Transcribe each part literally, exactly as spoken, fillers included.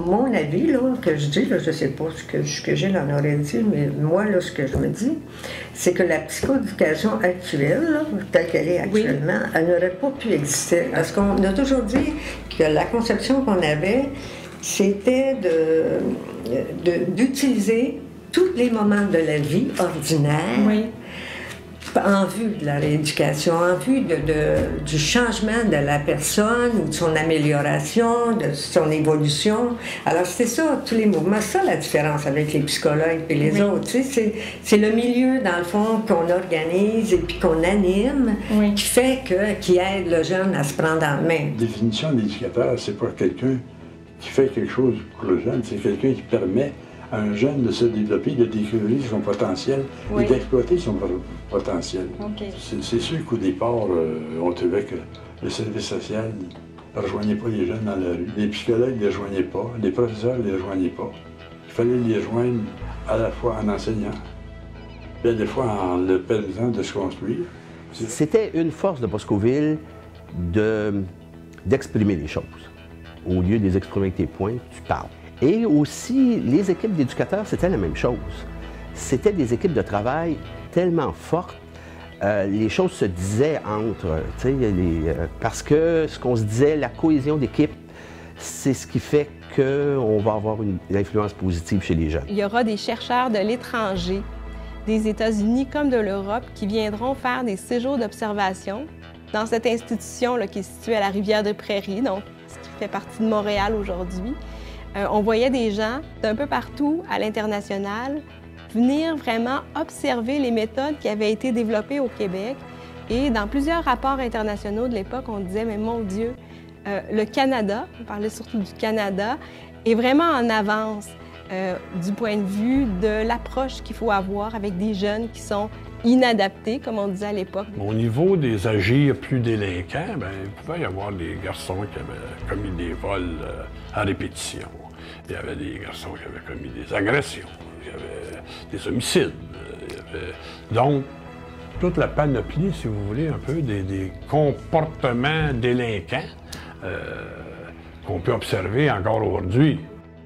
mon avis, là, que je dis, là, je ne sais pas ce que, ce que Gilles en aurait dit, mais moi, là, ce que je me dis, c'est que la psychoéducation actuelle, là, telle qu'elle est actuellement, oui. elle n'aurait pas pu exister. Parce qu'on a toujours dit que la conception qu'on avait, c'était de, de, d'utiliser tous les moments de la vie ordinaire oui. en vue de la rééducation, en vue de, de, du changement de la personne, de son amélioration, de son évolution. Alors, c'est ça, tous les mouvements. C'est ça la différence avec les psychologues et les oui. autres. Tu sais, c'est, c'est le milieu, dans le fond, qu'on organise et puis qu'on anime, oui. qui fait que, qui aide le jeune à se prendre en main. La définition d'éducateur, c'est pas quelqu'un qui fait quelque chose pour le jeune, c'est quelqu'un qui permet à un jeune de se développer, de découvrir son potentiel oui. et d'exploiter son potentiel. Okay. C'est, c'est sûr qu'au départ, euh, on trouvait que le service social ne rejoignait pas les jeunes dans la rue. Les psychologues ne les rejoignaient pas, les professeurs ne les rejoignaient pas. Il fallait les rejoindre à la fois en enseignant, puis à la fois en leur permettant de se construire. C'était une force de Boscoville de, d'exprimer les choses. Au lieu de les exprimer avec tes poings, tu parles. Et aussi, les équipes d'éducateurs, c'était la même chose. C'était des équipes de travail tellement fortes, euh, les choses se disaient entre, tu sais, les, euh, parce que ce qu'on se disait, la cohésion d'équipe, c'est ce qui fait qu'on va avoir une, une influence positive chez les jeunes. Il y aura des chercheurs de l'étranger, des États-Unis comme de l'Europe, qui viendront faire des séjours d'observation dans cette institution là, qui est située à la Rivière-des-Prairies, donc ce qui fait partie de Montréal aujourd'hui. Euh, on voyait des gens d'un peu partout à l'international venir vraiment observer les méthodes qui avaient été développées au Québec. Et dans plusieurs rapports internationaux de l'époque, on disait, mais mon Dieu, euh, le Canada, on parlait surtout du Canada, est vraiment en avance euh, du point de vue de l'approche qu'il faut avoir avec des jeunes qui sont inadaptés, comme on disait à l'époque. Au niveau des agirs plus délinquants, bien, il pouvait y avoir des garçons qui avaient commis des vols euh, à répétition. Il y avait des garçons qui avaient commis des agressions, il y avait des homicides. Il y avait... Donc, toute la panoplie, si vous voulez, un peu des, des comportements délinquants euh, qu'on peut observer encore aujourd'hui.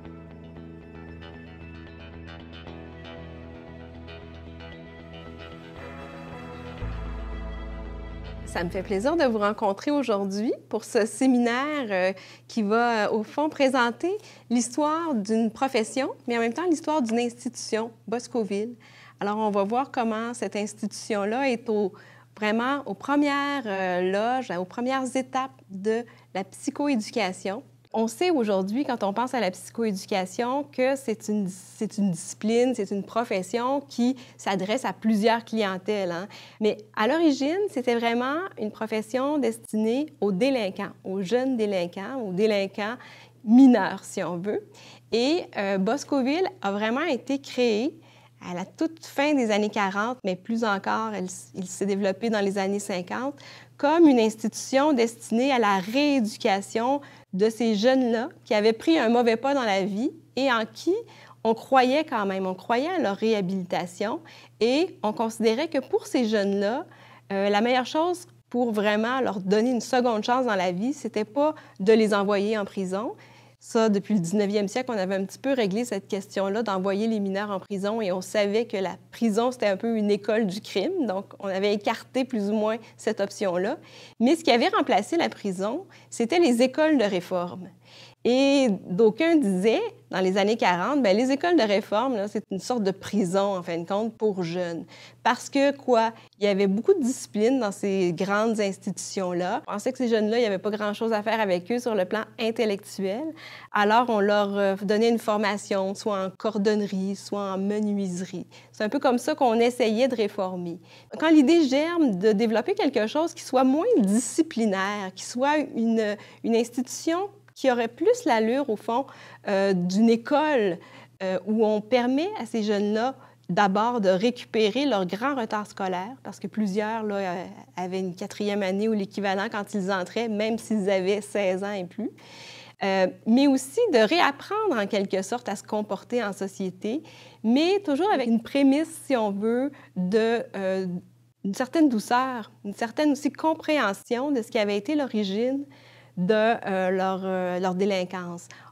Ça me fait plaisir de vous rencontrer aujourd'hui pour ce séminaire euh, qui va, euh, au fond, présenter l'histoire d'une profession, mais en même temps l'histoire d'une institution, Boscoville. Alors, on va voir comment cette institution-là est au, vraiment aux premières euh, loges, aux premières étapes de la psychoéducation. On sait aujourd'hui, quand on pense à la psychoéducation, que c'est une, c'est une discipline, c'est une profession qui s'adresse à plusieurs clientèles. Hein? Mais à l'origine, c'était vraiment une profession destinée aux délinquants, aux jeunes délinquants, aux délinquants mineurs, si on veut. Et euh, Boscoville a vraiment été créée à la toute fin des années quarante, mais plus encore, elle, il s'est développé dans les années cinquante, comme une institution destinée à la rééducation de ces jeunes-là qui avaient pris un mauvais pas dans la vie et en qui on croyait quand même, on croyait à leur réhabilitation et on considérait que pour ces jeunes-là, euh, la meilleure chose pour vraiment leur donner une seconde chance dans la vie, c'était pas de les envoyer en prison. Ça, depuis le dix-neuvième siècle, on avait un petit peu réglé cette question-là d'envoyer les mineurs en prison et on savait que la prison, c'était un peu une école du crime. Donc, on avait écarté plus ou moins cette option-là. Mais ce qui avait remplacé la prison, c'était les écoles de réforme. Et d'aucuns disaient, dans les années quarante, bien, les écoles de réforme, là, c'est une sorte de prison, en fin de compte, pour jeunes. Parce que, quoi, il y avait beaucoup de discipline dans ces grandes institutions-là. On pensait que ces jeunes-là, il n'y avait pas grand-chose à faire avec eux sur le plan intellectuel. Alors, on leur donnait une formation, soit en cordonnerie, soit en menuiserie. C'est un peu comme ça qu'on essayait de réformer. Quand l'idée germe de développer quelque chose qui soit moins disciplinaire, qui soit une, une institution qui aurait plus l'allure, au fond, euh, d'une école euh, où on permet à ces jeunes-là d'abord de récupérer leur grand retard scolaire, parce que plusieurs là, euh, avaient une quatrième année ou l'équivalent quand ils entraient, même s'ils avaient seize ans et plus, euh, mais aussi de réapprendre en quelque sorte à se comporter en société, mais toujours avec une prémisse, si on veut, de... Euh, une certaine douceur, une certaine aussi compréhension de ce qui avait été l'origine de euh, leur, euh, leur délinquance.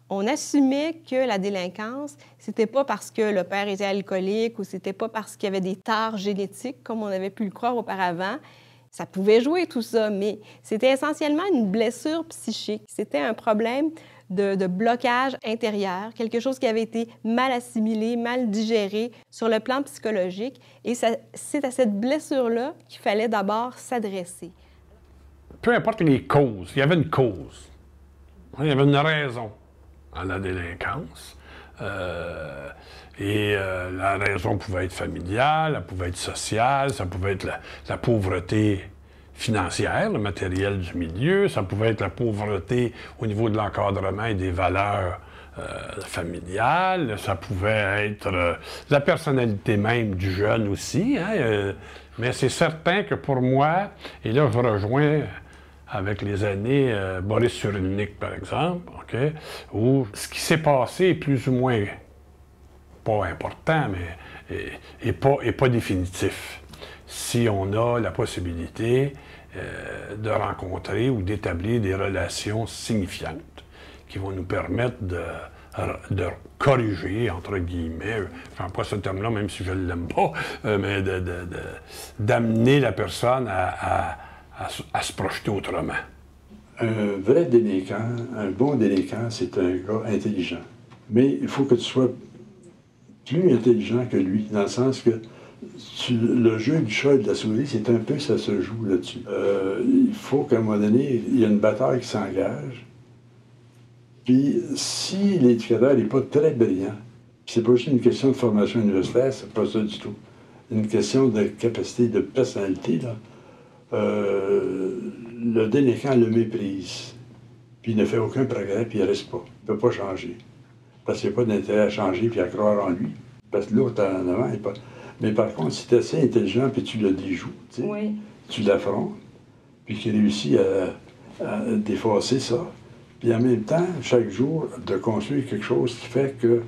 on assumait que la délinquance, c'était pas parce que le père était alcoolique ou c'était pas parce qu'il y avait des tares génétiques, comme on avait pu le croire auparavant. Ça pouvait jouer tout ça, mais c'était essentiellement une blessure psychique. C'était un problème de, de blocage intérieur, quelque chose qui avait été mal assimilé, mal digéré sur le plan psychologique. Et c'est à cette blessure-là qu'il fallait d'abord s'adresser. Peu importe les causes, il y avait une cause. Il y avait une raison à la délinquance. Euh, et euh, la raison pouvait être familiale, elle pouvait être sociale, ça pouvait être la, la pauvreté financière, le matériel du milieu, ça pouvait être la pauvreté au niveau de l'encadrement et des valeurs euh, familiales, ça pouvait être euh, la personnalité même du jeune aussi. Hein, euh, mais c'est certain que pour moi, et là je rejoins avec les années euh, Boris Cyrulnik, par exemple, okay, où ce qui s'est passé est plus ou moins pas important, mais et, et pas, et pas définitif. Si on a la possibilité euh, de rencontrer ou d'établir des relations signifiantes qui vont nous permettre de, de corriger, entre guillemets, je n'aime pas ce terme-là, même si je ne l'aime pas, euh, mais de, de, de, d'amener la personne à, à À, à se projeter autrement. Un vrai délinquant, un bon délinquant, c'est un gars intelligent. Mais il faut que tu sois plus intelligent que lui, dans le sens que tu, le jeu du chat et de la souris, c'est un peu ça se joue là-dessus. Euh, il faut qu'à un moment donné, il y a une bataille qui s'engage. Puis si l'éducateur n'est pas très brillant, c'est pas juste une question de formation universitaire, c'est pas ça du tout. Une question de capacité de personnalité, là. Euh, le délinquant le méprise, puis il ne fait aucun progrès, puis il ne reste pas. Il ne peut pas changer. Parce qu'il n'y a pas d'intérêt à changer puis à croire en lui. Parce que l'autre en avant, il pas... Mais par contre, si tu es assez intelligent, puis tu le déjoues, tu sais, oui. Tu l'affrontes, puis qu'il réussit à, à défasser ça, puis en même temps, chaque jour, de construire quelque chose qui fait que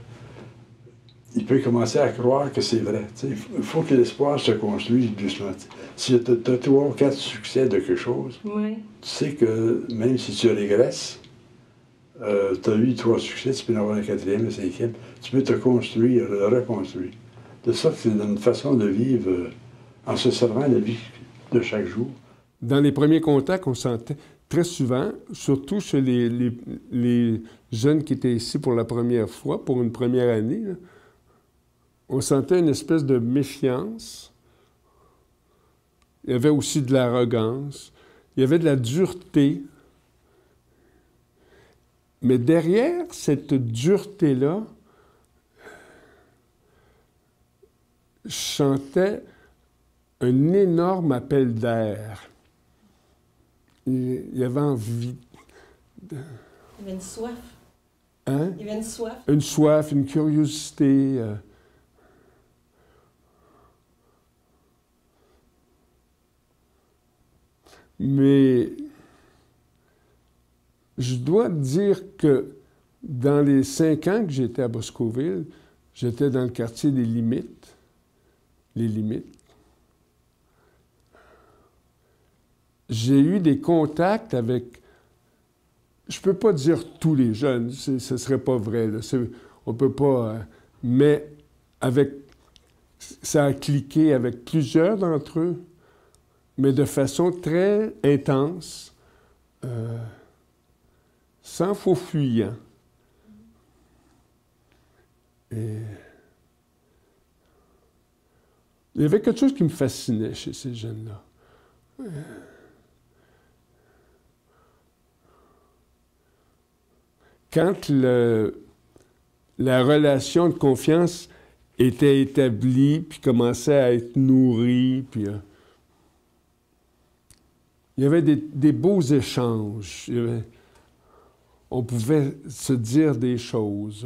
il peut commencer à croire que c'est vrai. Il faut que l'espoir se construise doucement. T'sais. Si tu as trois ou quatre succès de quelque chose, oui. Tu sais que même si tu régresses, euh, tu as eu trois succès, tu peux en avoir un quatrième, un cinquième, tu peux te construire, le reconstruire. De ça, c'est une façon de vivre euh, en se servant la vie de chaque jour. Dans les premiers contacts, on sentait très souvent, surtout chez les, les, les jeunes qui étaient ici pour la première fois, pour une première année, là, on sentait une espèce de méfiance. Il y avait aussi de l'arrogance. Il y avait de la dureté. Mais derrière cette dureté-là, je sentais un énorme appel d'air. Il y avait envie de... Il y avait une soif. Hein? Il y avait une soif. Une soif, une curiosité. Euh... Mais je dois dire que dans les cinq ans que j'étais à Boscoville, j'étais dans le quartier des Limites, les Limites. J'ai eu des contacts avec, je ne peux pas dire tous les jeunes, ce ne serait pas vrai, là, on ne peut pas, mais avec, ça a cliqué avec plusieurs d'entre eux, mais de façon très intense, euh, sans faux fuyant. Et... il y avait quelque chose qui me fascinait chez ces jeunes-là. Quand le, la relation de confiance était établie, puis commençait à être nourrie, puis... Euh, il y avait des, des beaux échanges. Il y avait, on pouvait se dire des choses.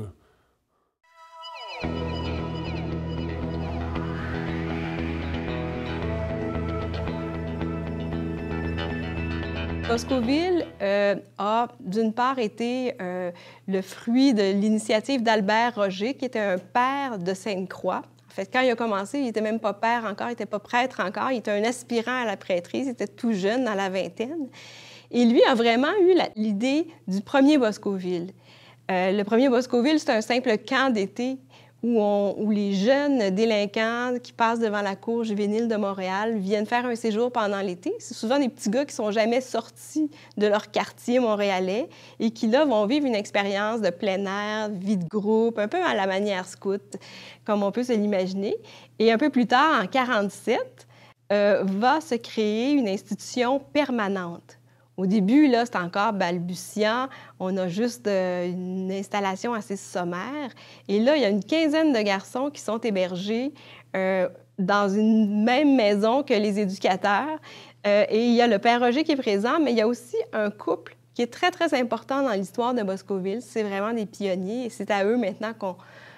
Boscoville euh, a, d'une part, été euh, le fruit de l'initiative d'Albert Roger, qui était un père de Sainte-Croix. En fait, quand il a commencé, il n'était même pas père encore, il n'était pas prêtre encore, il était un aspirant à la prêtrise, il était tout jeune, dans la vingtaine. Et lui a vraiment eu l'idée du premier Boscoville. Euh, le premier Boscoville, c'est un simple camp d'été où, on, où les jeunes délinquants qui passent devant la cour juvénile de Montréal viennent faire un séjour pendant l'été. C'est souvent des petits gars qui sont jamais sortis de leur quartier montréalais et qui, là, vont vivre une expérience de plein air, vie de groupe, un peu à la manière scout, comme on peut se l'imaginer. Et un peu plus tard, en mille neuf cent quarante-sept, euh, va se créer une institution permanente. Au début, là, c'est encore balbutiant. On a juste euh, une installation assez sommaire. Et là, il y a une quinzaine de garçons qui sont hébergés euh, dans une même maison que les éducateurs. Euh, et il y a le père Roger qui est présent, mais il y a aussi un couple qui est très, très important dans l'histoire de Boscoville. C'est vraiment des pionniers et c'est à eux maintenant qu'on,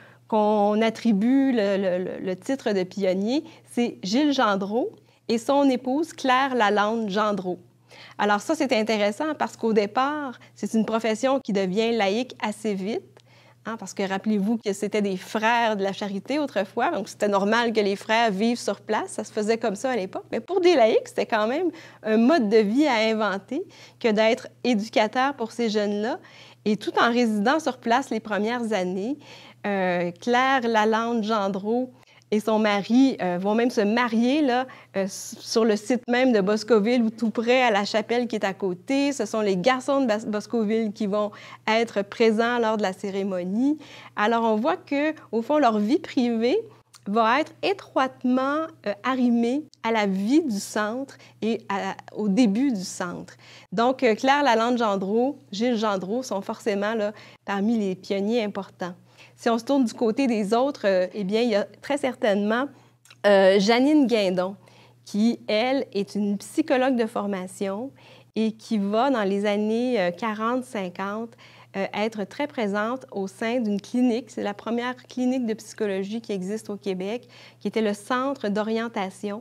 qu'on attribue le, le, le titre de pionnier. C'est Gilles Gendreau et son épouse Claire Lalande Gendreau. Alors ça, c'est intéressant parce qu'au départ, c'est une profession qui devient laïque assez vite, hein, parce que rappelez-vous que c'était des frères de la charité autrefois, donc c'était normal que les frères vivent sur place, ça se faisait comme ça à l'époque. Mais pour des laïcs, c'était quand même un mode de vie à inventer que d'être éducateur pour ces jeunes-là. Et tout en résidant sur place les premières années, euh, Claire Lalande Gendreau et son mari euh, vont même se marier là, euh, sur le site même de Boscoville, ou tout près à la chapelle qui est à côté. Ce sont les garçons de Bas- Boscoville qui vont être présents lors de la cérémonie. Alors, on voit qu'au fond, leur vie privée va être étroitement euh, arrimée à la vie du centre et à, au début du centre. Donc, euh, Claire Lalande Gendreau, Gilles Gendreau sont forcément là, parmi les pionniers importants. Si on se tourne du côté des autres, euh, eh bien, il y a très certainement euh, Janine Guindon, qui, elle, est une psychologue de formation et qui va, dans les années quarante cinquante, euh, être très présente au sein d'une clinique. C'est la première clinique de psychologie qui existe au Québec, qui était le Centre d'orientation.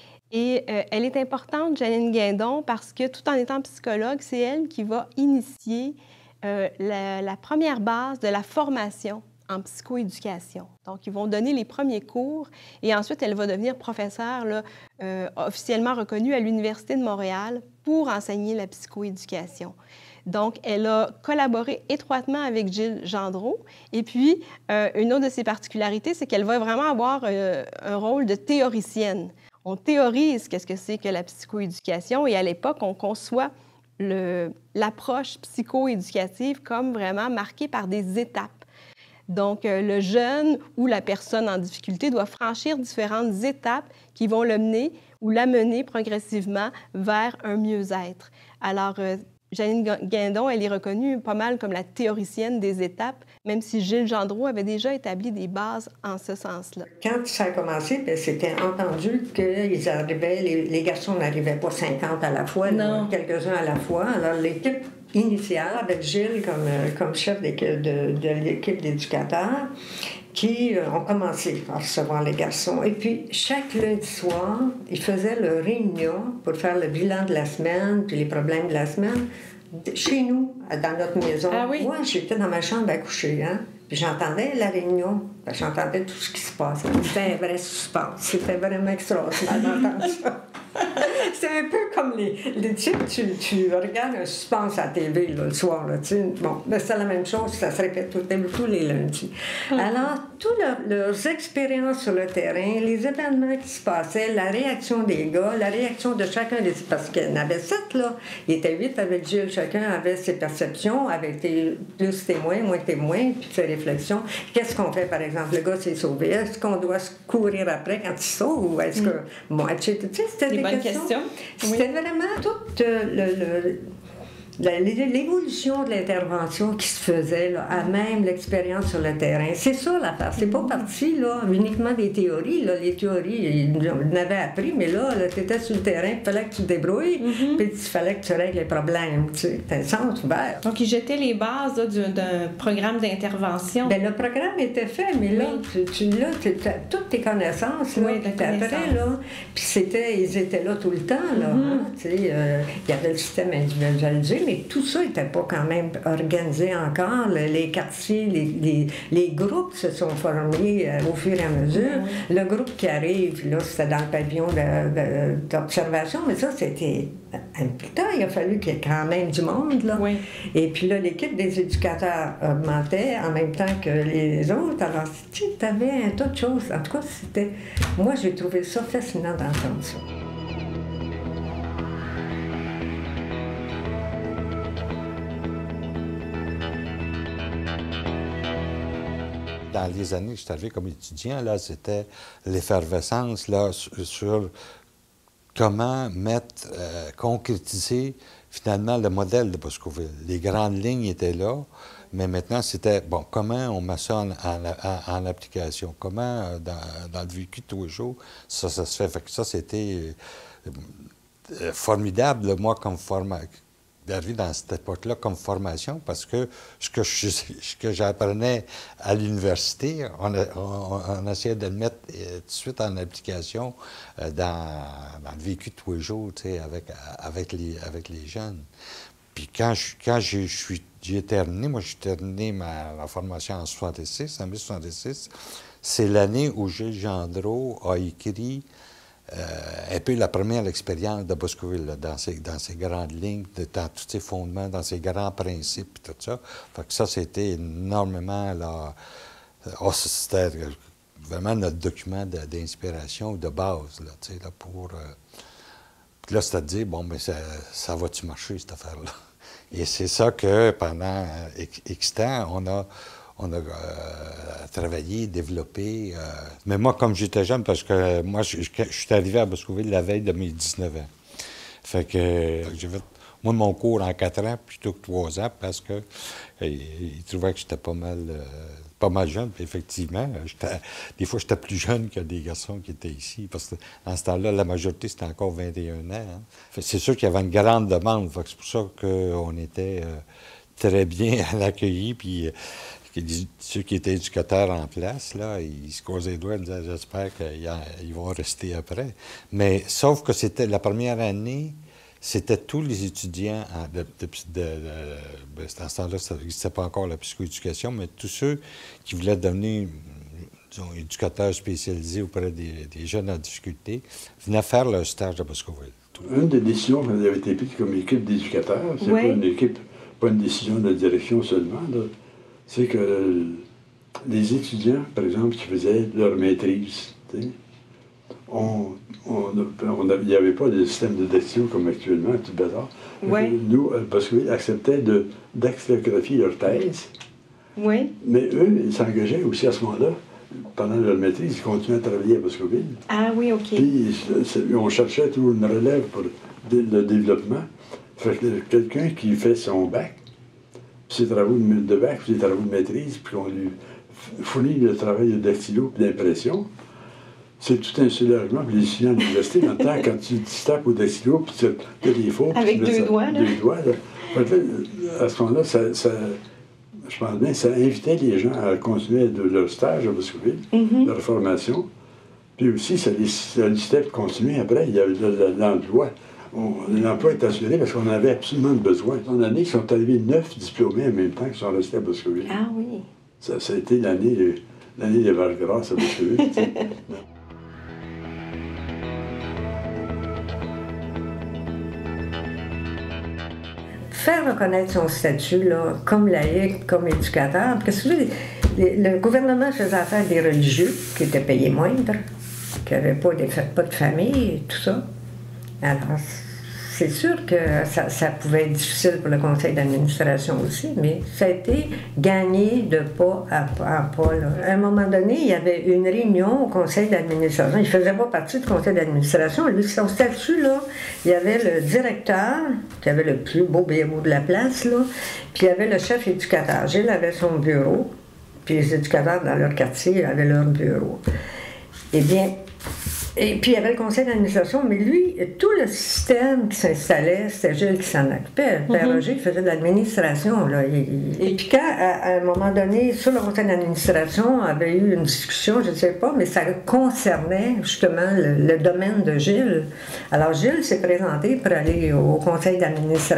Et euh, elle est importante, Janine Guindon, parce que, tout en étant psychologue, c'est elle qui va initier euh, la, la première base de la formation en psychoéducation. Donc, ils vont donner les premiers cours et ensuite, elle va devenir professeure là, euh, officiellement reconnue à l'Université de Montréal pour enseigner la psychoéducation. Donc, elle a collaboré étroitement avec Gilles Gendreau. Et puis, euh, une autre de ses particularités, c'est qu'elle va vraiment avoir euh, un rôle de théoricienne. On théorise qu'est-ce que c'est que la psychoéducation et à l'époque, on conçoit le, l'approche psychoéducative comme vraiment marquée par des étapes. Donc, euh, le jeune ou la personne en difficulté doit franchir différentes étapes qui vont le mener ou l'amener progressivement vers un mieux-être. Alors, euh, Janine Guindon, elle est reconnue pas mal comme la théoricienne des étapes, même si Gilles Gendreau avait déjà établi des bases en ce sens-là. Quand ça a commencé, bien, c'était entendu que ils arrivaient, les, les garçons n'arrivaient pas cinquante à la fois, là, quelques-uns à la fois. Alors, l'équipe initiale, avec Gilles comme, comme chef de, de l'équipe d'éducateurs, qui euh, ont commencé à recevoir les garçons. Et puis, chaque lundi soir, ils faisaient leur réunion pour faire le bilan de la semaine, puis les problèmes de la semaine, chez nous, dans notre maison. Ah oui? Moi, j'étais dans ma chambre à coucher, hein? Puis j'entendais la réunion, j'entendais tout ce qui se passait. C'était un vrai suspense. C'était vraiment extraordinaire d'entendre ça. C'est un peu comme les... les tu, tu, tu regardes un suspense à la T V là, le soir. Là, tu sais. Bon, ben, c'est la même chose, ça se répète tout, tous les lundis. Alors, toutes leur, leurs expériences sur le terrain, les événements qui se passaient, la réaction des gars, la réaction de chacun des... Parce qu'il y en avait sept, là. Il était huit avec Gilles. Chacun avait ses perceptions, avait été plus témoin, moins témoin, puis ses réflexions. Qu'est-ce qu'on fait, par exemple? Le gars s'est sauvé. Est-ce qu'on doit se courir après quand il sauve? Ou est-ce que... Mm. Bon, tu sais, c'était des, des bonnes questions. questions. C'était oui. Vraiment tout euh, le... le La, l'évolution de l'intervention qui se faisait là, à même l'expérience sur le terrain. C'est ça l'affaire. C'est pas parti là, uniquement des théories. Là. Les théories, ils en avaient appris, mais là, là tu étais sur le terrain, il fallait que tu te débrouilles, mm-hmm. puis il fallait que tu règles les problèmes. Tu sais, t'as le sens ouvert. Donc, ils jetaient les bases là, d'un, d'un programme d'intervention. Bien, le programme était fait, mais là, oui. tu, tu, là tu, tu, toutes tes connaissances, là, oui, puis après, là, puis c'était, ils étaient là tout le temps, là. Mm-hmm. Hein, tu sais, euh, il y avait le système individualisé, mais tout ça n'était pas quand même organisé encore. Les quartiers, les, les, les groupes se sont formés euh, au fur et à mesure. Oui. Le groupe qui arrive, là, c'était dans le pavillon d'observation, mais ça, c'était un peu plus tard. Il a fallu qu'il y ait quand même du monde, là. Oui. Et puis là, l'équipe des éducateurs augmentait en même temps que les autres. Alors, tu avais un tas de choses. En tout cas, c'était... Moi, j'ai trouvé ça fascinant d'entendre ça. Dans les années que je suis arrivé comme étudiant, là, c'était l'effervescence là, sur, sur comment mettre, euh, concrétiser finalement le modèle de Boscoville. Les grandes lignes étaient là, mais maintenant c'était, bon, comment on met ça en, en, en application? Comment, dans, dans le vécu de tous les jours, ça, ça se fait? Fait que ça, c'était euh, formidable, moi, comme formateur. D'arriver dans cette époque-là comme formation, parce que ce que, je, ce que j'apprenais à l'université, on, on, on essayait de le mettre euh, tout de suite en application euh, dans, dans le vécu de tous les jours, tu sais, avec, avec, les, avec les jeunes. Puis quand je quand je suis j'ai terminé, moi j'ai terminé ma, ma formation en soixante-six, en mille neuf cent soixante-six, c'est l'année où Gilles Gendreau a écrit Euh, un peu la première expérience de Boscoville, là, dans, ses, dans ses grandes lignes, de, dans tous ses fondements, dans ses grands principes, et tout ça. Fait que ça, c'était énormément, là, oh, c'était vraiment notre document d'inspiration, de, de base, là, tu sais, là, pour... Euh, puis là, c'est à dire, bon, mais ça, ça va-tu marcher, cette affaire-là? Et c'est ça que, pendant X temps, on a... On a euh, travaillé, développé. Euh... Mais moi, comme j'étais jeune, parce que moi, je, je, je suis arrivé à Boscoville la veille de mes dix-neuf ans. Fait que euh, j'ai fait, moi, mon cours en quatre ans plutôt que trois ans, parce que euh, ils trouvaient que j'étais pas mal, euh, pas mal jeune. Puis effectivement, des fois, j'étais plus jeune que des garçons qui étaient ici, parce que dans ce temps-là, la majorité, c'était encore vingt et un ans. Hein. C'est sûr qu'il y avait une grande demande. Fait que c'est pour ça qu'on était euh, très bien accueillis. Puis, ceux qui étaient éducateurs en place, là, ils se causaient les doigts et disaient « J'espère qu'ils vont rester après ». Mais sauf que c'était la première année, c'était tous les étudiants, en, de, de, de, de, dans ce temps-là, ça n'existait pas encore la psychoéducation, mais tous ceux qui voulaient devenir, disons, éducateurs spécialisés auprès des, des jeunes en difficulté, venaient faire leur stage à Boscoville. Une des décisions qui avait été prise comme équipe d'éducateurs, c'est oui. pas une équipe, pas une décision de la direction seulement, là. C'est que les étudiants, par exemple, qui faisaient leur maîtrise, on, on, on, il n'y avait pas de système de décision comme actuellement, tout bazar. Oui. Nous, parce qu'ils acceptaient d'actographier leur thèse. Oui. Mais eux, ils s'engageaient aussi à ce moment-là. Pendant leur maîtrise, ils continuaient à travailler à Boscoville. Ah oui, OK. Puis on cherchait toujours une relève pour le développement. Fait que quelqu'un qui fait son bac, ses travaux de bac, ses travaux de maîtrise, puis on lui fournit le travail de dactylo et d'impression. C'est tout un soulagement pour les étudiants de l'université. Maintenant, quand tu te tapes au dactylo, puis tu as des fautes... Avec deux doigts, là? Deux doigts, là. À ce moment-là, ça, ça, je pense bien, ça invitait les gens à continuer de leur stage à Boscoville, mm-hmm. leur formation. Puis aussi, ça les sollicitait pour continuer. Après, il y avait l'emploi. L'emploi est assuré parce qu'on avait absolument besoin. En année, ils sont arrivés neuf diplômés en même temps qui sont restés à Boscoville. Ah oui. Ça, ça a été l'année l'année des vaches grasses à Boscoville. Faire reconnaître son statut là, comme laïque, comme éducateur, parce que les, le gouvernement faisait affaire des religieux qui étaient payés moindres, qui n'avaient pas, pas de famille et tout ça. Alors, c'est sûr que ça, ça pouvait être difficile pour le conseil d'administration aussi, mais ça a été gagné de pas à pas. À pas là. À un moment donné, il y avait une réunion au conseil d'administration. Il ne faisait pas partie du conseil d'administration. Lui, son statut, là, il y avait le directeur, qui avait le plus beau bureau de la place, là, puis il y avait le chef éducateur. Gilles avait son bureau, puis les éducateurs dans leur quartier avaient leur bureau. Eh bien, et puis il y avait le conseil d'administration, mais lui, tout le système qui s'installait, c'était Gilles qui s'en occupait. Le père Roger faisait de l'administration. Là. Et, et puis quand, à, à un moment donné, sur le conseil d'administration, avait eu une discussion, je ne sais pas, mais ça concernait justement le, le domaine de Gilles. Alors Gilles s'est présenté pour aller au conseil d'administration.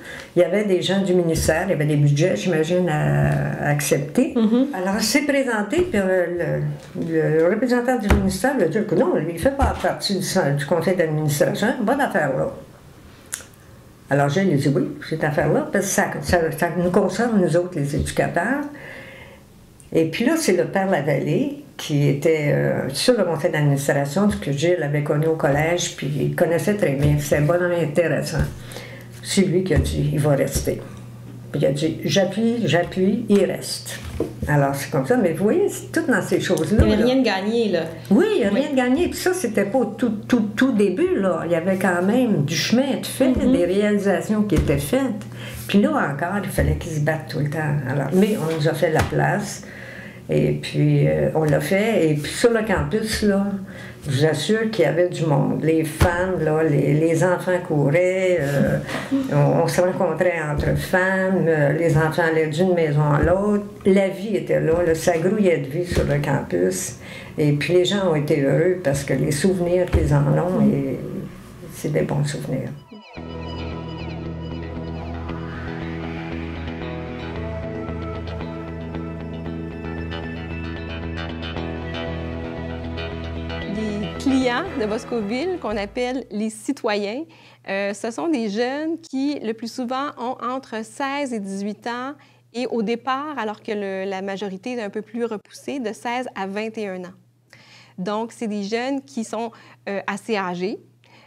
il y avait des gens du ministère, il y avait des budgets, j'imagine, à, à accepter. Mm-hmm. Alors, c'est présenté, puis euh, le, le représentant du ministère lui a dit que non, il ne fait pas partie du, du conseil d'administration, bonne affaire là. Alors, je lui ai dit oui, cette affaire-là, parce que ça, ça, ça nous concerne, nous autres, les éducateurs. Et puis là, c'est le père Lavallée qui était euh, sur le conseil d'administration, que Gilles avait connu au collège, puis il connaissait très bien, c'était bon et intéressant. C'est lui qui a dit, il va rester. Puis il a dit, j'appuie, j'appuie, il reste. Alors c'est comme ça, mais vous voyez, c'est tout dans ces choses-là. Il n'y avait rien de gagné, là. Oui, il n'y a oui. rien de gagné. Puis ça, c'était pas au tout, tout, tout début, là. Il y avait quand même du chemin à être fait, mm-hmm. des réalisations qui étaient faites. Puis là encore, il fallait qu'ils se battent tout le temps. Alors, mais on nous a fait la place. Et puis, euh, on l'a fait. Et puis, sur le campus, là, je vous assure qu'il y avait du monde. Les femmes, là, les, les enfants couraient. Euh, on, on se rencontrait entre femmes. Euh, les enfants allaient d'une maison à l'autre. La vie était là, là. Ça grouillait de vie sur le campus. Et puis, les gens ont été heureux parce que les souvenirs qu'ils en ont, et, c'est des bons souvenirs. Clients de Boscoville, qu'on appelle les citoyens, euh, ce sont des jeunes qui, le plus souvent, ont entre seize et dix-huit ans et au départ, alors que le, la majorité est un peu plus repoussée, de seize à vingt et un ans. Donc, c'est des jeunes qui sont euh, assez âgés,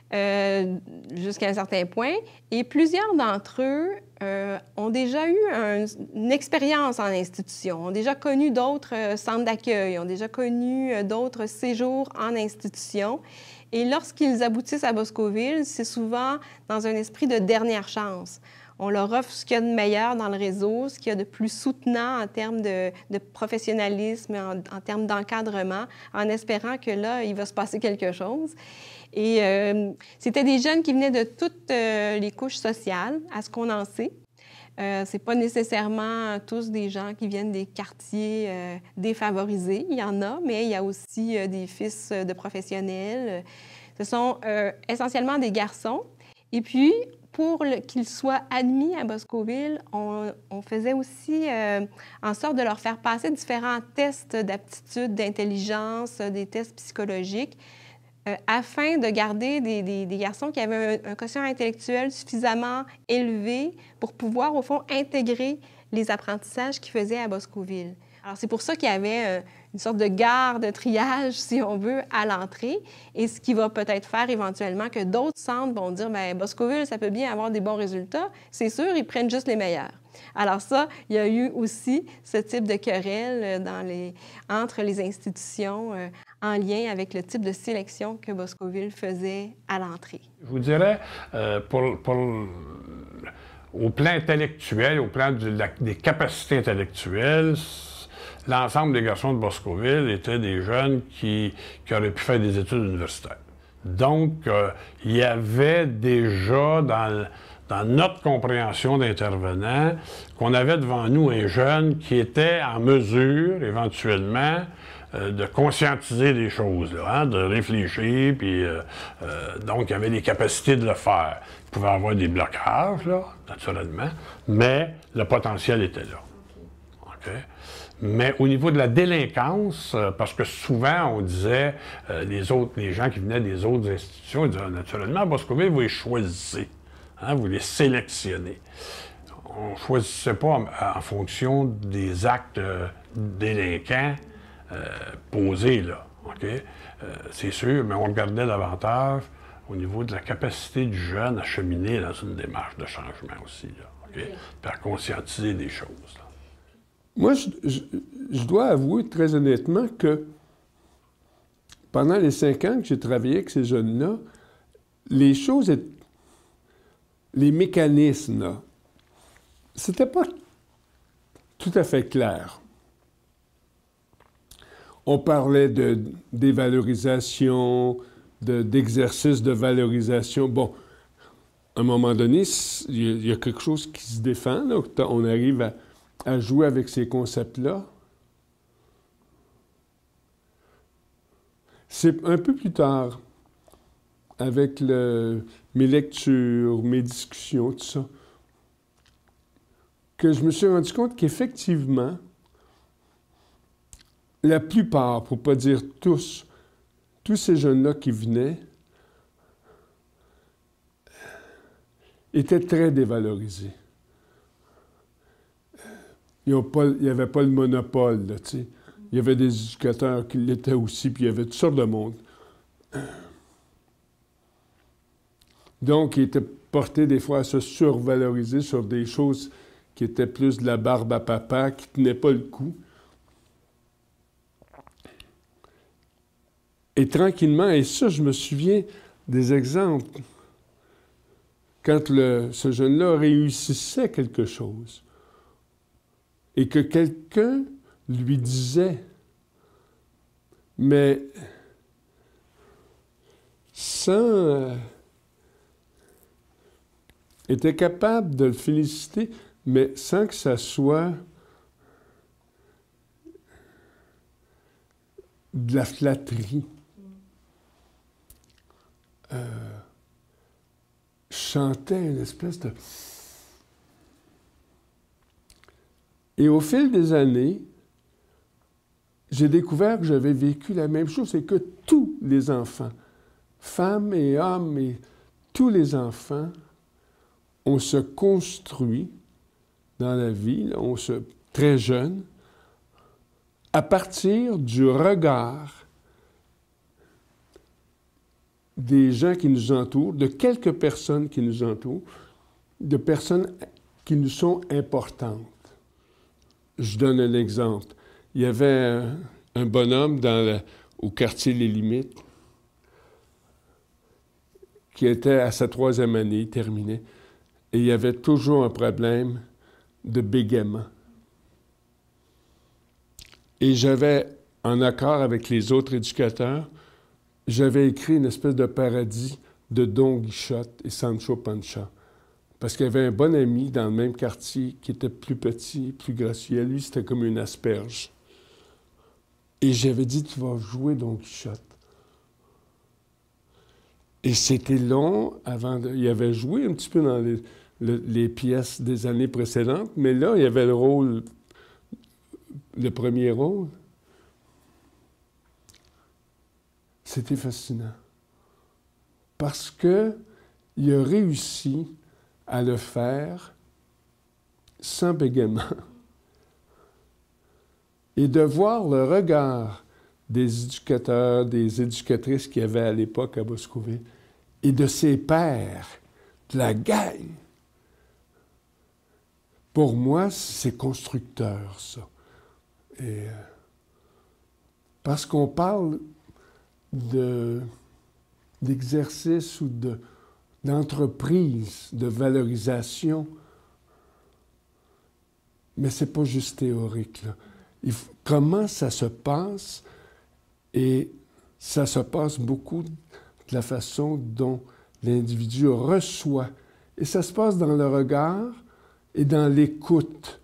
euh, jusqu'à un certain point, et plusieurs d'entre eux euh, ont déjà eu un, une expérience en institution, ont déjà connu d'autres euh, centres d'accueil, ont déjà connu euh, d'autres séjours en institution. Et lorsqu'ils aboutissent à Boscoville, c'est souvent dans un esprit de dernière chance. On leur offre ce qu'il y a de meilleur dans le réseau, ce qu'il y a de plus soutenant en termes de, de professionnalisme, en, en termes d'encadrement, en espérant que là, il va se passer quelque chose. Et euh, c'était des jeunes qui venaient de toutes euh, les couches sociales, à ce qu'on en sait. Euh, c'est pas nécessairement tous des gens qui viennent des quartiers euh, défavorisés. Il y en a, mais il y a aussi euh, des fils de professionnels. Ce sont euh, essentiellement des garçons. Et puis, pour qu'ils soient admis à Boscoville, on, on faisait aussi euh, en sorte de leur faire passer différents tests d'aptitude, d'intelligence, des tests psychologiques, euh, afin de garder des, des, des garçons qui avaient un, un quotient intellectuel suffisamment élevé pour pouvoir, au fond, intégrer les apprentissages qu'ils faisaient à Boscoville. Alors, c'est pour ça qu'il y avait euh, une sorte de gare de triage, si on veut, à l'entrée, et ce qui va peut-être faire éventuellement que d'autres centres vont dire, bien, Boscoville, ça peut bien avoir des bons résultats. C'est sûr, ils prennent juste les meilleurs. Alors ça, il y a eu aussi ce type de querelle dans les, entre les institutions euh, en lien avec le type de sélection que Boscoville faisait à l'entrée. Je vous dirais, euh, pour, pour, au plan intellectuel, au plan de la, des capacités intellectuelles, l'ensemble des garçons de Boscoville étaient des jeunes qui, qui auraient pu faire des études universitaires. Donc, euh, il y avait déjà dans, dans notre compréhension d'intervenants qu'on avait devant nous un jeune qui était en mesure, éventuellement, euh, de conscientiser les choses, là, hein, de réfléchir, puis euh, euh, donc il avait les capacités de le faire. Il pouvait avoir des blocages, là, naturellement, mais le potentiel était là. OK? Mais au niveau de la délinquance, euh, parce que souvent on disait, euh, les autres, les gens qui venaient des autres institutions, ils disaient naturellement, à Boscoville, vous les choisissez, hein, vous les sélectionnez. On ne choisissait pas en, en fonction des actes euh, délinquants euh, posés, là, OK? Euh, c'est sûr, mais on regardait davantage au niveau de la capacité du jeune à cheminer dans une démarche de changement aussi, là, OK? Puis à conscientiser des choses, là. Moi, je, je, je dois avouer très honnêtement que pendant les cinq ans que j'ai travaillé avec ces jeunes-là, les choses, les mécanismes, là, c'était pas tout à fait clair. On parlait de dévalorisation, de, d'exercice de valorisation. Bon, à un moment donné, il y, y a quelque chose qui se défend, là, on arrive à à jouer avec ces concepts-là. C'est un peu plus tard, avec le, mes lectures, mes discussions, tout ça, que je me suis rendu compte qu'effectivement, la plupart, pour ne pas dire tous, tous ces jeunes-là qui venaient étaient très dévalorisés. Ils n'y avait pas le monopole, là, tu sais. Il y avait des éducateurs qui l'étaient aussi, puis il y avait toutes sortes de monde. Donc, ils étaient portés des fois à se survaloriser sur des choses qui étaient plus de la barbe à papa, qui ne tenaient pas le coup. Et tranquillement, et ça, je me souviens des exemples, quand le, ce jeune-là réussissait quelque chose, et que quelqu'un lui disait, mais sans... Euh, était capable de le féliciter, mais sans que ça soit de la flatterie. Euh, je chantais une espèce de... Et au fil des années, j'ai découvert que j'avais vécu la même chose, c'est que tous les enfants, femmes et hommes, et tous les enfants, on se construit dans la vie, là, on se, très jeune, à partir du regard des gens qui nous entourent, de quelques personnes qui nous entourent, de personnes qui nous sont importantes. Je donne un exemple. Il y avait un, un bonhomme dans le, au quartier Les Limites qui était à sa troisième année, il terminait, et il y avait toujours un problème de bégaiement. Et j'avais, en accord avec les autres éducateurs, j'avais écrit une espèce de parodie de Don Quichotte et Sancho Panza. Parce qu'il y avait un bon ami dans le même quartier qui était plus petit, plus gracieux. Lui, c'était comme une asperge. Et j'avais dit, tu vas jouer Don Quichotte. Et c'était long avant de... Il avait joué un petit peu dans les, le, les pièces des années précédentes, mais là, il y avait le rôle, le premier rôle. C'était fascinant. Parce qu'il a réussi à le faire sans bégaiement. Et de voir le regard des éducateurs, des éducatrices qu'il y avait à l'époque à Boscoville, et de ses pairs, de la gang. Pour moi, c'est constructeur, ça. Et, euh, parce qu'on parle de, d'exercice ou de, d'entreprise, de valorisation, mais c'est pas juste théorique, là. Il faut, comment ça se passe? Et ça se passe beaucoup de la façon dont l'individu reçoit. Et ça se passe dans le regard et dans l'écoute.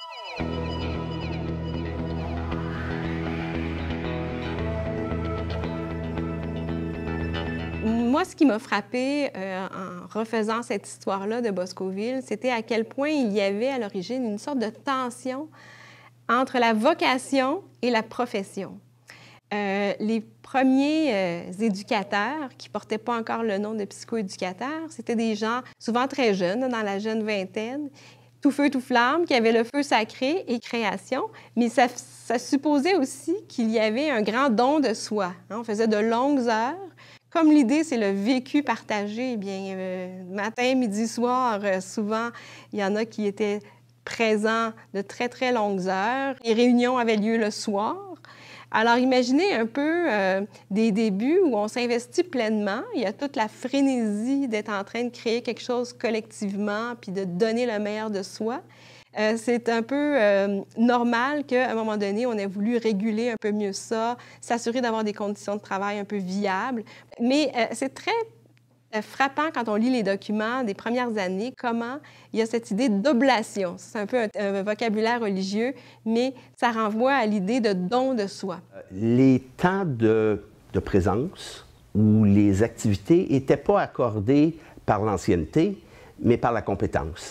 Moi, ce qui m'a frappé euh, en refaisant cette histoire-là de Boscoville, c'était à quel point il y avait à l'origine une sorte de tension entre la vocation et la profession. Euh, les premiers euh, éducateurs qui ne portaient pas encore le nom de psychoéducateurs, c'était des gens souvent très jeunes, dans la jeune vingtaine, tout feu, tout flamme, qui avaient le feu sacré et création, mais ça, ça supposait aussi qu'il y avait un grand don de soi. Hein? On faisait de longues heures. Comme l'idée, c'est le vécu partagé, eh bien, euh, matin, midi, soir, euh, souvent, il y en a qui étaient présents de très, très longues heures. Les réunions avaient lieu le soir. Alors, imaginez un peu euh, des débuts où on s'investit pleinement. Il y a toute la frénésie d'être en train de créer quelque chose collectivement puis de donner le meilleur de soi. Euh, c'est un peu euh, normal qu'à un moment donné, on ait voulu réguler un peu mieux ça, s'assurer d'avoir des conditions de travail un peu viables. Mais euh, c'est très frappant quand on lit les documents des premières années, comment il y a cette idée d'oblation. C'est un peu un, un vocabulaire religieux, mais ça renvoie à l'idée de don de soi. Les temps de, de présence ou les activités n'étaient pas accordés par l'ancienneté, mais par la compétence.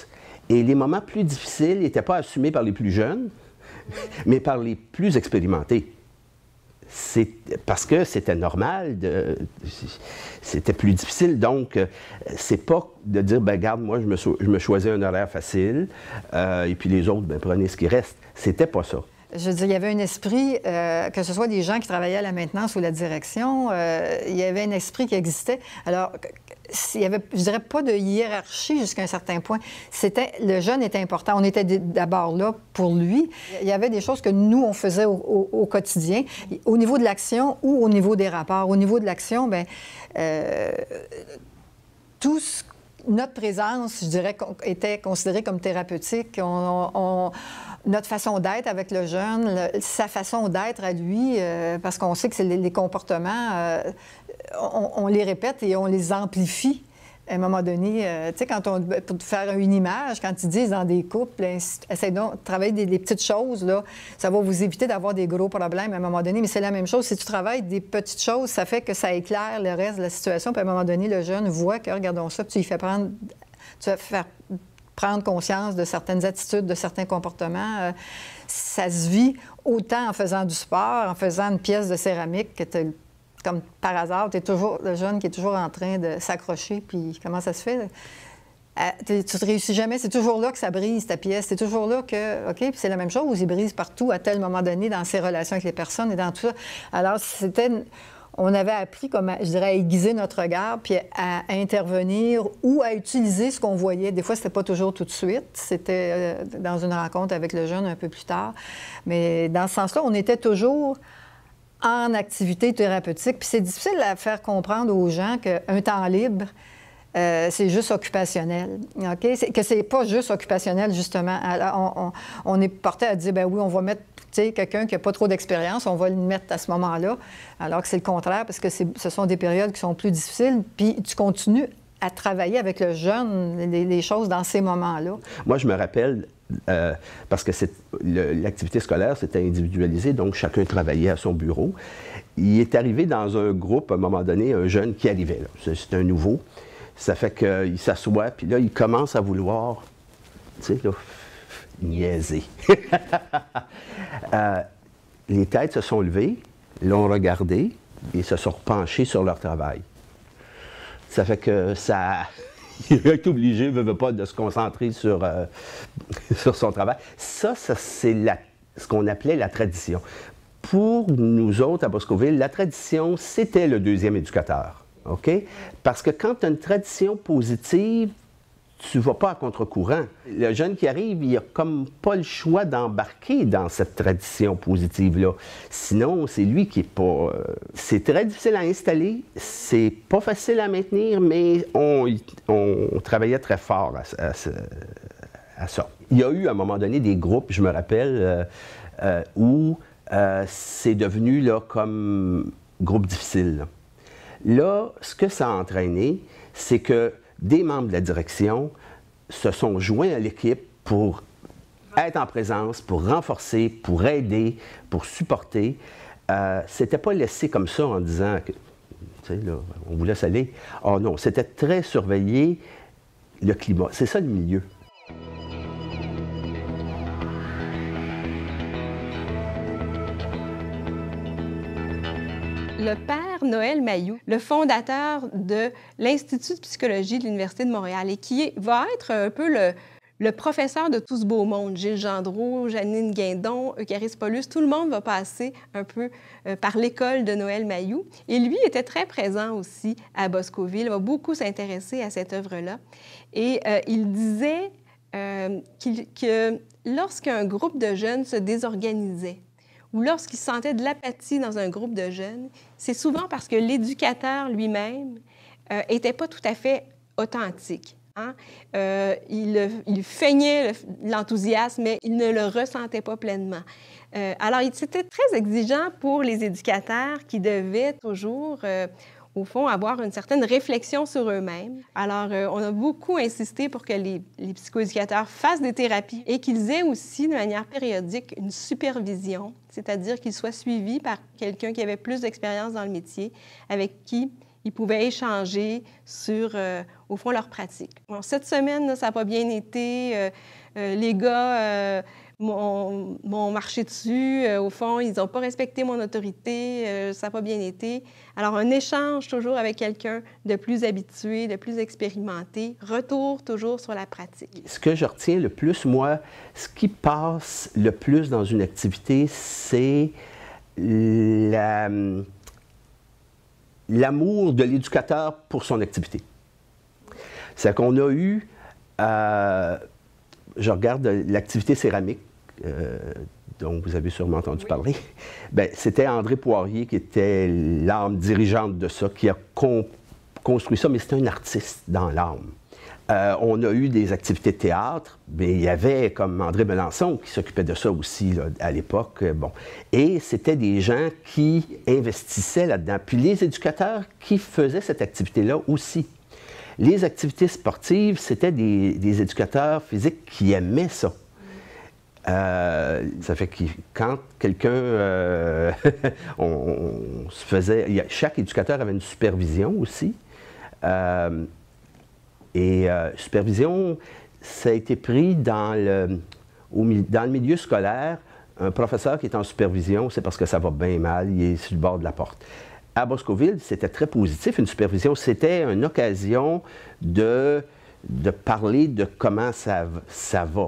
Et les moments plus difficiles n'étaient pas assumés par les plus jeunes, mais par les plus expérimentés. C'est parce que c'était normal, de, c'était plus difficile, donc c'est pas de dire, ben garde, moi je me, je me choisis un horaire facile, euh, et puis les autres, ben prenez ce qui reste. C'était pas ça. Je veux dire, il y avait un esprit, euh, que ce soit des gens qui travaillaient à la maintenance ou la direction, euh, il y avait un esprit qui existait. Alors, il y avait, je dirais, pas de hiérarchie jusqu'à un certain point. C'était, le jeune était important. On était d'abord là pour lui. Il y avait des choses que nous, on faisait au, au, au quotidien, au niveau de l'action ou au niveau des rapports. Au niveau de l'action, bien, euh, tout ce notre présence, je dirais, était considérée comme thérapeutique. On, on, notre façon d'être avec le jeune, le, sa façon d'être à lui, euh, parce qu'on sait que c'est les, les comportements, euh, on, on les répète et on les amplifie. À un moment donné, euh, tu sais, quand on, pour faire une image, quand ils disent dans des couples, essayez donc de travailler des, des petites choses, là, ça va vous éviter d'avoir des gros problèmes à un moment donné, mais c'est la même chose. Si tu travailles des petites choses, ça fait que ça éclaire le reste de la situation, puis à un moment donné, le jeune voit que, regardons ça, puis tu lui fais prendre, tu vas faire prendre conscience de certaines attitudes, de certains comportements. Euh, ça se vit autant en faisant du sport, en faisant une pièce de céramique que tu comme par hasard, tu es toujours le jeune qui est toujours en train de s'accrocher, puis comment ça se fait? Tu ne te réussis jamais, c'est toujours là que ça brise ta pièce, c'est toujours là que, OK, puis c'est la même chose, il brise partout à tel moment donné dans ses relations avec les personnes et dans tout ça. Alors, c'était, on avait appris, comme, je dirais, à aiguiser notre regard, puis à, à intervenir ou à utiliser ce qu'on voyait. Des fois, c'était pas toujours tout de suite, c'était euh, dans une rencontre avec le jeune un peu plus tard. Mais dans ce sens-là, on était toujours en activité thérapeutique. Puis c'est difficile à faire comprendre aux gens qu'un temps libre, euh, c'est juste occupationnel. OK? C'est, que c'est pas juste occupationnel, justement. Alors, on, on, on est porté à dire, ben oui, on va mettre quelqu'un qui n'a pas trop d'expérience, on va le mettre à ce moment-là, alors que c'est le contraire, parce que c'est, ce sont des périodes qui sont plus difficiles, puis tu continues à travailler avec le jeune les, les choses dans ces moments-là. Moi, je me rappelle, euh, parce que c'est, le, l'activité scolaire, c'était individualisé, donc chacun travaillait à son bureau. Il est arrivé dans un groupe, à un moment donné, un jeune qui arrivait, là. C'est, c'est un nouveau. Ça fait qu'il s'assoit, puis là, il commence à vouloir, tu sais, là, niaiser. euh, les têtes se sont levées, l'ont regardé et se sont penchés sur leur travail. Ça fait que ça... Il est obligé, ne veut pas, de se concentrer sur, euh, sur son travail. Ça, ça c'est la, ce qu'on appelait la tradition. Pour nous autres, à Boscoville, la tradition, c'était le deuxième éducateur. OK? Parce que quand tu as une tradition positive, tu ne vas pas à contre-courant. Le jeune qui arrive, il n'a comme pas le choix d'embarquer dans cette tradition positive-là. Sinon, c'est lui qui n'est pas... Euh, c'est très difficile à installer, c'est pas facile à maintenir, mais on, on, on travaillait très fort à, à, à ça. Il y a eu, à un moment donné, des groupes, je me rappelle, euh, euh, où euh, c'est devenu là, comme groupe difficile. Là. là, ce que ça a entraîné, c'est que des membres de la direction se sont joints à l'équipe pour être en présence, pour renforcer, pour aider, pour supporter. Euh, c'était pas laissé comme ça en disant que, tu sais, là, on vous laisse aller. Oh non, c'était très surveillé, le climat. C'est ça le milieu. Le père Noël Mailloux, le fondateur de l'Institut de psychologie de l'Université de Montréal et qui va être un peu le, le professeur de tout ce beau monde. Gilles Gendreau, Janine Guindon, Eucharis Paulus, tout le monde va passer un peu euh, par l'école de Noël Mailloux. Et lui était très présent aussi à Boscoville, il va beaucoup s'intéresser à cette œuvre-là. Et euh, il disait euh, qu'il, que lorsqu'un groupe de jeunes se désorganisait, ou lorsqu'il sentait de l'apathie dans un groupe de jeunes, c'est souvent parce que l'éducateur lui-même n'était euh, pas tout à fait authentique. Hein? Euh, il, il feignait le, l'enthousiasme, mais il ne le ressentait pas pleinement. Euh, alors, c'était très exigeant pour les éducateurs qui devaient toujours, euh, au fond, avoir une certaine réflexion sur eux-mêmes. Alors, euh, on a beaucoup insisté pour que les, les psychoéducateurs fassent des thérapies et qu'ils aient aussi, de manière périodique, une supervision, c'est-à-dire qu'ils soient suivis par quelqu'un qui avait plus d'expérience dans le métier, avec qui ils pouvaient échanger sur, euh, au fond, leur pratique. Bon, cette semaine, là, ça n'a pas bien été. Euh, euh, les gars euh, m'ont, m'ont marché dessus. Euh, au fond, ils n'ont pas respecté mon autorité. Euh, ça n'a pas bien été. Alors, un échange toujours avec quelqu'un de plus habitué, de plus expérimenté. Retour toujours sur la pratique. Ce que je retiens le plus, moi, ce qui passe le plus dans une activité, c'est la... l'amour de l'éducateur pour son activité. C'est qu'on a eu, euh, je regarde l'activité céramique, euh, dont vous avez sûrement entendu oui. parler. Bien, c'était André Poirier qui était l'âme dirigeante de ça, qui a con construit ça, mais c'était un artiste dans l'âme. Euh, on a eu des activités de théâtre, mais il y avait comme André Melançon qui s'occupait de ça aussi là, à l'époque. Bon. Et c'était des gens qui investissaient là-dedans. Puis les éducateurs qui faisaient cette activité-là aussi. Les activités sportives, c'était des, des éducateurs physiques qui aimaient ça. Euh, ça fait que quand quelqu'un, euh, on, on se faisait, il y a, chaque éducateur avait une supervision aussi. Euh, Et euh, supervision, ça a été pris dans le, au, dans le milieu scolaire. Un professeur qui est en supervision, c'est parce que ça va bien mal, il est sur le bord de la porte. À Boscoville, c'était très positif, une supervision. C'était une occasion de, de parler de comment ça, ça va.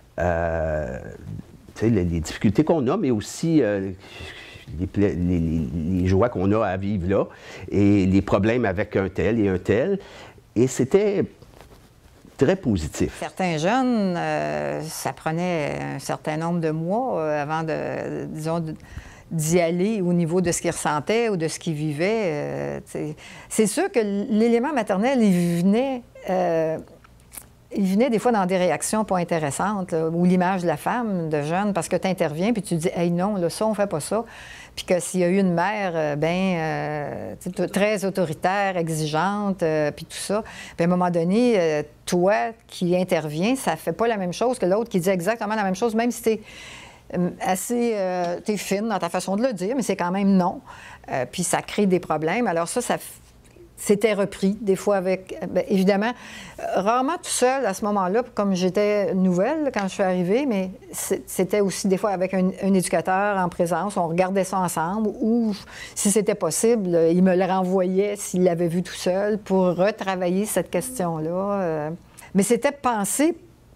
Euh, tu sais, les, les difficultés qu'on a, mais aussi euh, les, les, les joies qu'on a à vivre là, et les problèmes avec un tel et un tel. Et c'était très positif. Certains jeunes, euh, ça prenait un certain nombre de mois euh, avant de, disons, d'y aller au niveau de ce qu'ils ressentaient ou de ce qu'ils vivaient. Euh, c'est sûr que l'élément maternel, il venait, euh, il venait des fois dans des réactions pas intéressantes, là, ou l'image de la femme, de jeune, parce que tu interviens puis tu dis « Hey, non, là, ça, on fait pas ça ». Puis que s'il y a eu une mère, euh, bien, euh, très autoritaire, exigeante, euh, puis tout ça, puis à un moment donné, euh, toi qui interviens, ça fait pas la même chose que l'autre qui dit exactement la même chose, même si t'es euh, assez, euh, t'es fine dans ta façon de le dire, mais c'est quand même non. Euh, puis ça crée des problèmes. Alors ça, ça c'était repris, des fois avec... Bien, évidemment, rarement tout seul à ce moment-là, comme j'étais nouvelle quand je suis arrivée, mais c'était aussi des fois avec un, un éducateur en présence. On regardait ça ensemble ou, si c'était possible, il me le renvoyait s'il l'avait vu tout seul pour retravailler cette question-là. Mais c'était pensé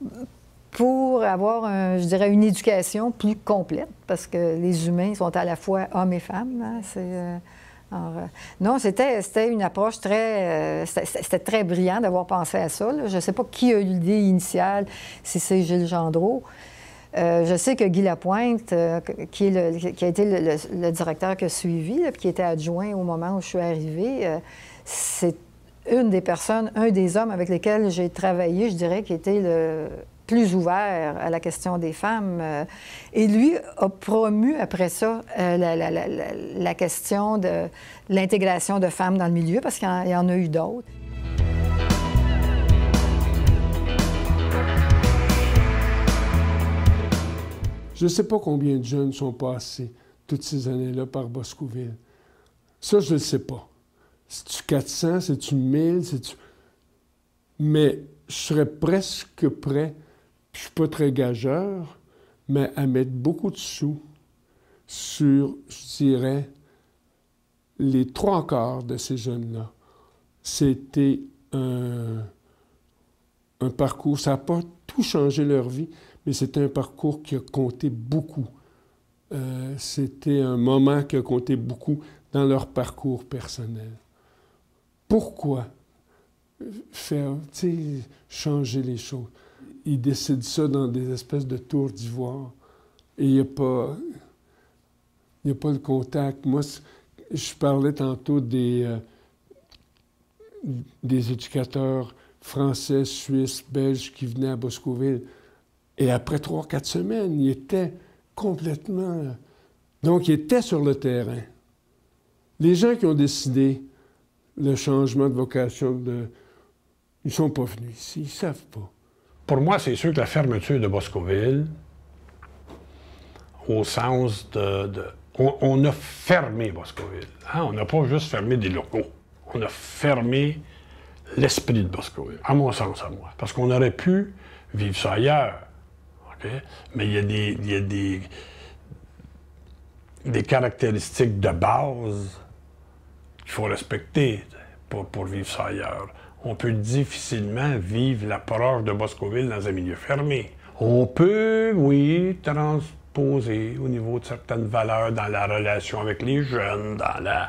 pour avoir, un, je dirais, une éducation plus complète, parce que les humains sont à la fois hommes et femmes. Hein, c'est... Euh... Alors, euh, non, c'était une approche très... Euh, c'était très brillant d'avoir pensé à ça. Là. Je ne sais pas qui a eu l'idée initiale, si c'est Gilles Gendreau. Euh, je sais que Guy Lapointe, euh, qui, est le, qui a été le, le, le directeur qui a suivi, là, qui était adjoint au moment où je suis arrivée, euh, c'est une des personnes, un des hommes avec lesquels j'ai travaillé, je dirais, qui était le plus ouvert à la question des femmes. Et lui a promu, après ça, euh, la, la, la, la question de l'intégration de femmes dans le milieu, parce qu'il y, y en a eu d'autres. Je ne sais pas combien de jeunes sont passés toutes ces années-là par Boscoville. Ça, je ne le sais pas. C'est-tu quatre cents, c'est-tu mille, c'est-tu... Mais je serais presque prêt, je ne suis pas très gageur, mais à mettre beaucoup de sous sur, je dirais, les trois quarts de ces jeunes-là. C'était un, un parcours, ça n'a pas tout changé leur vie, mais c'était un parcours qui a compté beaucoup. Euh, c'était un moment qui a compté beaucoup dans leur parcours personnel. Pourquoi faire, tu sais, changer les choses? Ils décident ça dans des espèces de tours d'ivoire. Et il n'y a pas... Il n'y a pas le contact. Moi, je parlais tantôt des, euh, des éducateurs français, suisses, belges qui venaient à Boscoville. Et après trois, quatre semaines, ils étaient complètement... Donc, ils étaient sur le terrain. Les gens qui ont décidé le changement de vocation, de... ils ne sont pas venus ici, ils ne savent pas. Pour moi, c'est sûr que la fermeture de Boscoville, au sens de... de... On, on a fermé Boscoville. Hein? On n'a pas juste fermé des locaux. on a fermé l'esprit de Boscoville, à mon sens, à moi. Parce qu'on aurait pu vivre ça ailleurs. Okay? Mais il y a des, il y a des, des caractéristiques de base qu'il faut respecter pour, pour vivre ça ailleurs. On peut difficilement vivre l'approche de Boscoville dans un milieu fermé. On peut, oui, transposer au niveau de certaines valeurs dans la relation avec les jeunes, dans la...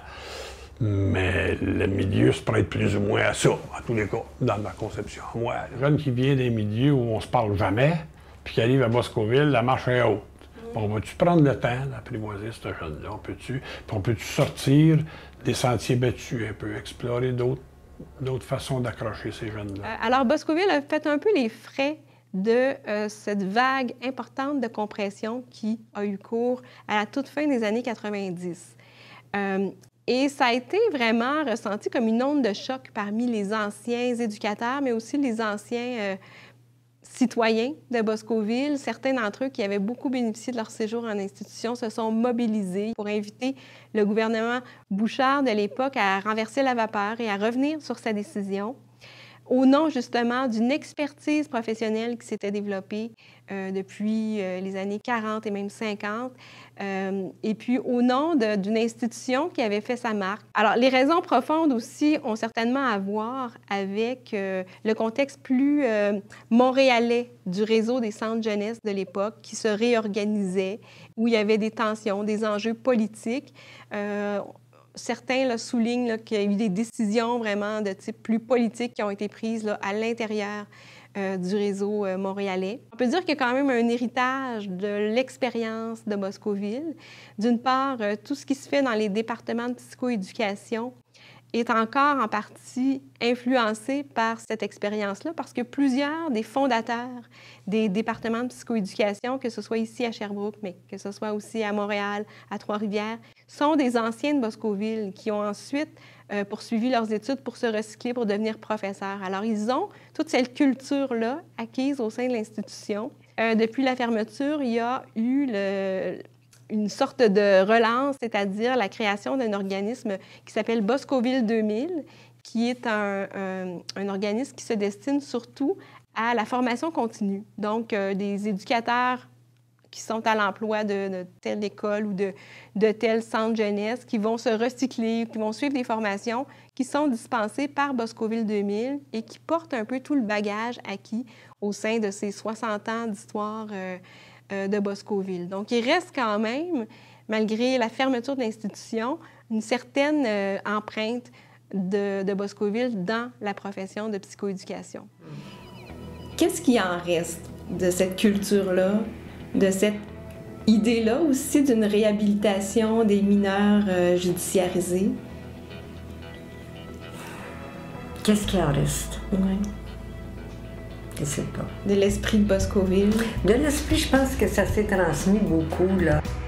Mais le milieu se prête plus ou moins à ça, en tous les cas, dans ma conception. Moi, le jeune qui vient des milieux où on se parle jamais, puis qui arrive à Boscoville, la marche est haute. Bon, on va-tu prendre le temps d'apprivoiser ce jeune-là? On peut-tu, on peut-tu sortir des sentiers battus un peu, explorer d'autres d'autres façons d'accrocher ces jeunes-là? Alors, Boscoville a fait un peu les frais de euh, cette vague importante de compression qui a eu cours à la toute fin des années quatre-vingt-dix. Euh, Et ça a été vraiment ressenti comme une onde de choc parmi les anciens éducateurs, mais aussi les anciens euh, citoyens de Boscoville. Certains d'entre eux qui avaient beaucoup bénéficié de leur séjour en institution se sont mobilisés pour inviter le gouvernement Bouchard de l'époque à renverser la vapeur et à revenir sur sa décision, au nom justement d'une expertise professionnelle qui s'était développée euh, depuis euh, les années quarante et même cinquante, euh, et puis au nom d'une institution qui avait fait sa marque. Alors, les raisons profondes aussi ont certainement à voir avec euh, le contexte plus euh, montréalais du réseau des centres jeunesse de l'époque qui se réorganisait, où il y avait des tensions, des enjeux politiques. Euh, Certains là, soulignent qu'il y a eu des décisions vraiment de type plus politique qui ont été prises là, à l'intérieur euh, du réseau euh, montréalais. On peut dire qu'il y a quand même un héritage de l'expérience de Boscoville. D'une part, euh, tout ce qui se fait dans les départements de psychoéducation est encore en partie influencé par cette expérience-là, parce que plusieurs des fondateurs des départements de psychoéducation, que ce soit ici à Sherbrooke, mais que ce soit aussi à Montréal, à Trois-Rivières, sont des anciens de Boscoville qui ont ensuite euh, poursuivi leurs études pour se recycler, pour devenir professeurs. Alors, ils ont toute cette culture-là acquise au sein de l'institution. Euh, depuis la fermeture, il y a eu le... une sorte de relance, c'est-à-dire la création d'un organisme qui s'appelle Boscoville deux mille, qui est un, un, un organisme qui se destine surtout à la formation continue. Donc, euh, des éducateurs qui sont à l'emploi de, de telle école ou de, de tel centre jeunesse, qui vont se recycler, qui vont suivre des formations qui sont dispensées par Boscoville deux mille et qui portent un peu tout le bagage acquis au sein de ces soixante ans d'histoire euh, euh, de Boscoville. Donc, il reste quand même, malgré la fermeture de l'institution, une certaine euh, empreinte de, de Boscoville dans la profession de psychoéducation. Qu'est-ce qui en reste de cette culture-là, de cette idée-là aussi d'une réhabilitation des mineurs euh, judiciarisés? Qu'est-ce qui en reste? Oui. Je ne sais pas. De l'esprit de Boscoville? De l'esprit, je pense que ça s'est transmis beaucoup, là.